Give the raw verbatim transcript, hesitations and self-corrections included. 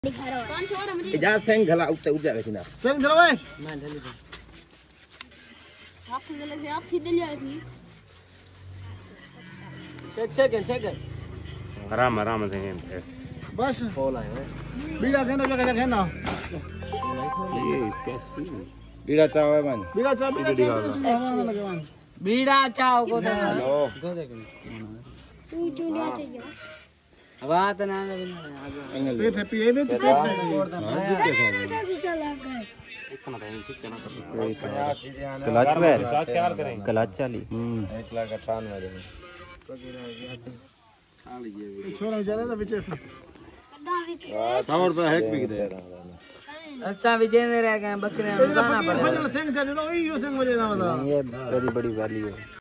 कौन छोड़ मुझे जा सेंग घला उठे उठ जावे थी ना सेंग चलो भाई मैं ढली दे आप गले से आप सीधे ले आई थी चेक चेक चेक आराम आराम से बस बोल आए बीड़ा कहना जगह कहना ये इसका बीड़ा चाव है मन बीड़ा चाव बीड़ा चाव हवा लगे मान बीड़ा चाव को दे लो को दे तू चुनिया चाहिए बात ना ना पेट है पिए में पेट है क्लच में ख्याल करेंगे क्लच चाली एक लाख अठानवे छोरा बेचारा था पीछे सौ रुपए हैक भी दे अच्छा विजय में रह गए बकरे गाना पर सेंग चाहिए तो यो सेंग बजे ना बता ये बड़ी बड़ी वाली है।